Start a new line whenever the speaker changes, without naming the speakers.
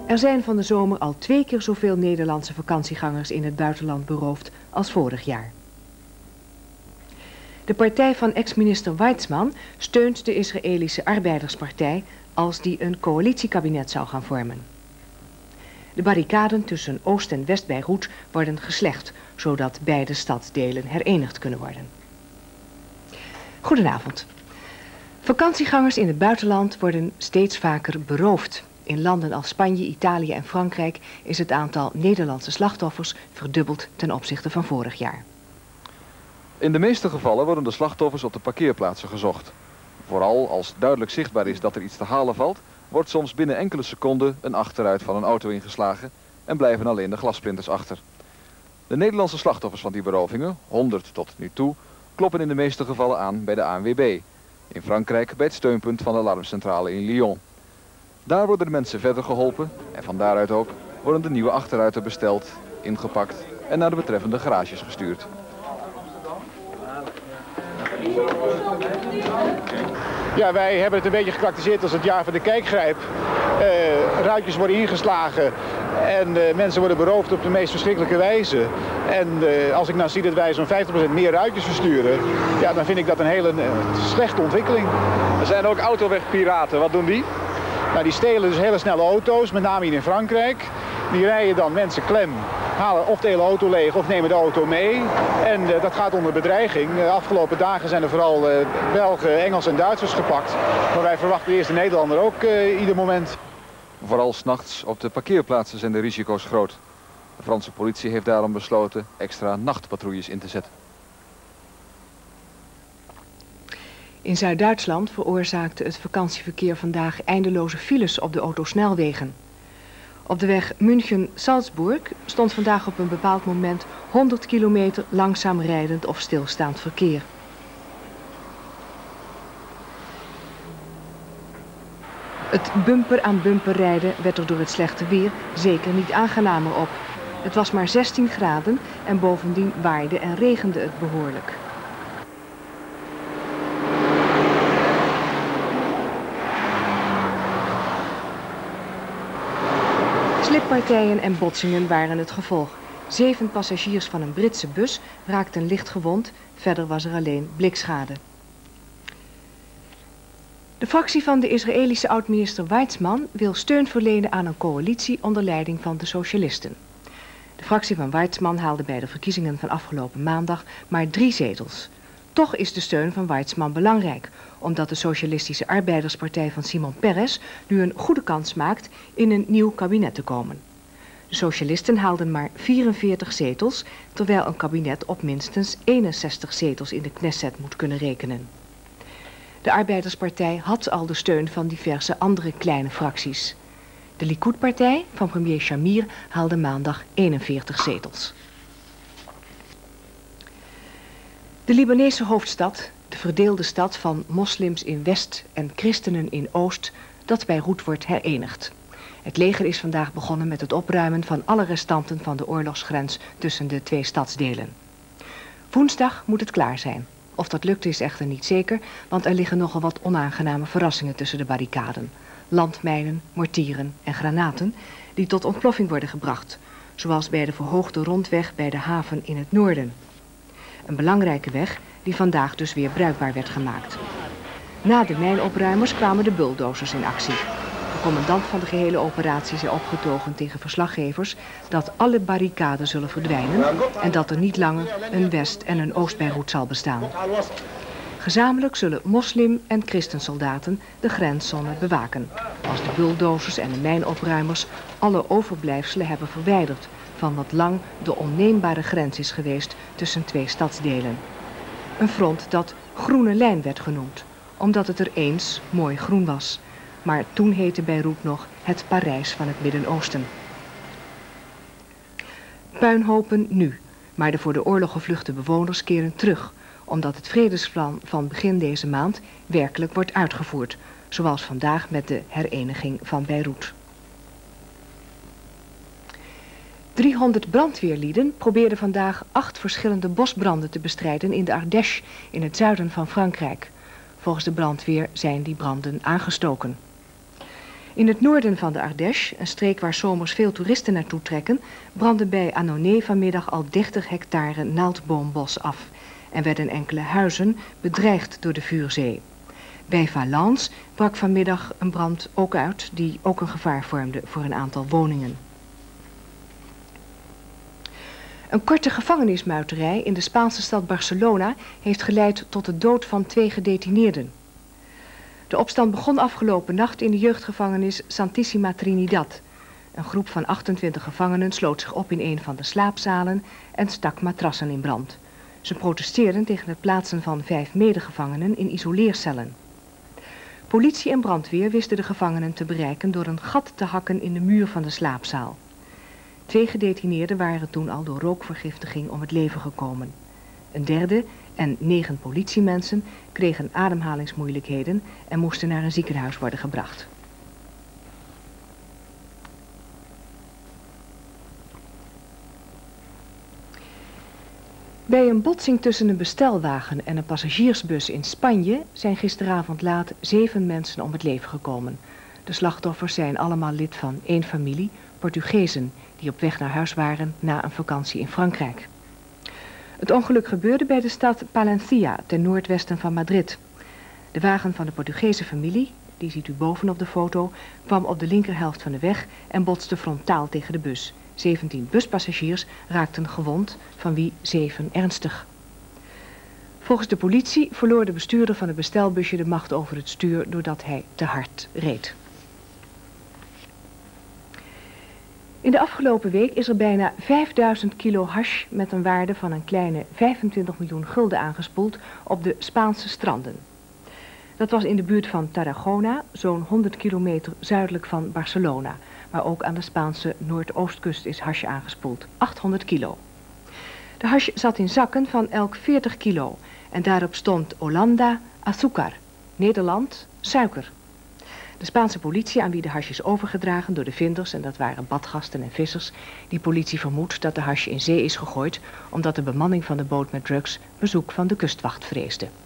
Er zijn van de zomer al 2 keer zoveel Nederlandse vakantiegangers in het buitenland beroofd als vorig jaar. De partij van ex-minister Weizmann steunt de Israëlische Arbeiderspartij als die een coalitiekabinet zou gaan vormen. De barricaden tussen Oost- en West-Beirut worden geslecht, zodat beide stadsdelen herenigd kunnen worden. Goedenavond. Vakantiegangers in het buitenland worden steeds vaker beroofd. In landen als Spanje, Italië en Frankrijk is het aantal Nederlandse slachtoffers verdubbeld ten opzichte van vorig jaar.
In de meeste gevallen worden de slachtoffers op de parkeerplaatsen gezocht. Vooral als duidelijk zichtbaar is dat er iets te halen valt, wordt soms binnen enkele seconden een achteruit van een auto ingeslagen en blijven alleen de glassplinters achter. De Nederlandse slachtoffers van die berovingen, 100 tot nu toe, kloppen in de meeste gevallen aan bij de ANWB. In Frankrijk bij het steunpunt van de alarmcentrale in Lyon. Daar worden de mensen verder geholpen en van daaruit ook worden de nieuwe achteruiten besteld, ingepakt en naar de betreffende garages gestuurd.
Ja, wij hebben het een beetje gekarakteriseerd als het jaar van de kijkgrijp. Ruitjes worden ingeslagen en mensen worden beroofd op de meest verschrikkelijke wijze. En als ik nou zie dat wij zo'n 50% meer ruitjes versturen, ja, dan vind ik dat een hele slechte ontwikkeling.
Er zijn ook autowegpiraten, wat doen die?
Nou, die stelen dus hele snelle auto's, met name hier in Frankrijk. Die rijden dan mensen klem, halen of de hele auto leeg of nemen de auto mee. En dat gaat onder bedreiging. De afgelopen dagen zijn er vooral Belgen, Engels en Duitsers gepakt. Maar wij verwachten eerst de Nederlander ook ieder moment.
Vooral 's nachts op de parkeerplaatsen zijn de risico's groot. De Franse politie heeft daarom besloten extra nachtpatrouilles in te zetten.
In Zuid-Duitsland veroorzaakte het vakantieverkeer vandaag eindeloze files op de autosnelwegen. Op de weg München-Salzburg stond vandaag op een bepaald moment 100 kilometer langzaam rijdend of stilstaand verkeer. Het bumper-aan-bumper rijden werd er door het slechte weer zeker niet aangenamer op. Het was maar 16 graden en bovendien waaide en regende het behoorlijk. Slippartijen en botsingen waren het gevolg. 7 passagiers van een Britse bus raakten licht gewond, verder was er alleen blikschade. De fractie van de Israëlische oud-minister Weizmann wil steun verlenen aan een coalitie onder leiding van de socialisten. De fractie van Weizmann haalde bij de verkiezingen van afgelopen maandag maar 3 zetels. Toch is de steun van Weizmann belangrijk, omdat de Socialistische Arbeiderspartij van Simon Peres nu een goede kans maakt in een nieuw kabinet te komen. De socialisten haalden maar 44 zetels, terwijl een kabinet op minstens 61 zetels in de Knesset moet kunnen rekenen. De Arbeiderspartij had al de steun van diverse andere kleine fracties. De Likud-partij van premier Shamir haalde maandag 41 zetels. De Libanese hoofdstad, de verdeelde stad van moslims in West en christenen in Oost, dat Beirut wordt herenigd. Het leger is vandaag begonnen met het opruimen van alle restanten van de oorlogsgrens tussen de 2 stadsdelen. Woensdag moet het klaar zijn. Of dat lukt is echter niet zeker, want er liggen nogal wat onaangename verrassingen tussen de barricaden. Landmijnen, mortieren en granaten die tot ontploffing worden gebracht, zoals bij de verhoogde rondweg bij de haven in het noorden. Een belangrijke weg die vandaag dus weer bruikbaar werd gemaakt. Na de mijnopruimers kwamen de bulldozers in actie. De commandant van de gehele operatie zei opgetogen tegen verslaggevers dat alle barricaden zullen verdwijnen en dat er niet langer een West- en een Oost-Beirut zal bestaan. Gezamenlijk zullen moslim- en christensoldaten de grenszone bewaken, als de bulldozers en de mijnopruimers alle overblijfselen hebben verwijderd van wat lang de onneembare grens is geweest tussen 2 stadsdelen. Een front dat Groene Lijn werd genoemd, omdat het er eens mooi groen was. Maar toen heette Beirut nog het Parijs van het Midden-Oosten. Puinhopen nu, maar de voor de oorlog gevluchte bewoners keren terug, omdat het vredesplan van begin deze maand werkelijk wordt uitgevoerd, zoals vandaag met de hereniging van Beirut. 300 brandweerlieden probeerden vandaag 8 verschillende bosbranden te bestrijden in de Ardèche, in het zuiden van Frankrijk. Volgens de brandweer zijn die branden aangestoken. In het noorden van de Ardèche, een streek waar zomers veel toeristen naartoe trekken, brandden bij Annonay vanmiddag al 30 hectare naaldboombos af en werden enkele huizen bedreigd door de vuurzee. Bij Valence brak vanmiddag een brand ook uit die ook een gevaar vormde voor een aantal woningen. Een korte gevangenismuiterij in de Spaanse stad Barcelona heeft geleid tot de dood van 2 gedetineerden. De opstand begon afgelopen nacht in de jeugdgevangenis Santissima Trinidad. Een groep van 28 gevangenen sloot zich op in een van de slaapzalen en stak matrassen in brand. Ze protesteerden tegen het plaatsen van 5 medegevangenen in isoleercellen. Politie en brandweer wisten de gevangenen te bereiken door een gat te hakken in de muur van de slaapzaal. 2 gedetineerden waren toen al door rookvergiftiging om het leven gekomen. Een derde en 9 politiemensen kregen ademhalingsmoeilijkheden en moesten naar een ziekenhuis worden gebracht. Bij een botsing tussen een bestelwagen en een passagiersbus in Spanje zijn gisteravond laat 7 mensen om het leven gekomen. De slachtoffers zijn allemaal lid van 1 familie, Portugezen, die op weg naar huis waren na een vakantie in Frankrijk. Het ongeluk gebeurde bij de stad Palencia, ten noordwesten van Madrid. De wagen van de Portugese familie, die ziet u boven op de foto, kwam op de linkerhelft van de weg en botste frontaal tegen de bus. 17 buspassagiers raakten gewond, van wie 7 ernstig. Volgens de politie verloor de bestuurder van het bestelbusje de macht over het stuur doordat hij te hard reed. In de afgelopen week is er bijna 5000 kilo hash met een waarde van een kleine 25 miljoen gulden aangespoeld op de Spaanse stranden. Dat was in de buurt van Tarragona, zo'n 100 kilometer zuidelijk van Barcelona, maar ook aan de Spaanse noordoostkust is hash aangespoeld, 800 kilo. De hash zat in zakken van elk 40 kilo en daarop stond Holanda, azúcar, Nederland, suiker. De Spaanse politie, aan wie de hash is overgedragen door de vinders, en dat waren badgasten en vissers, die politie vermoedt dat de hash in zee is gegooid omdat de bemanning van de boot met drugs bezoek van de kustwacht vreesde.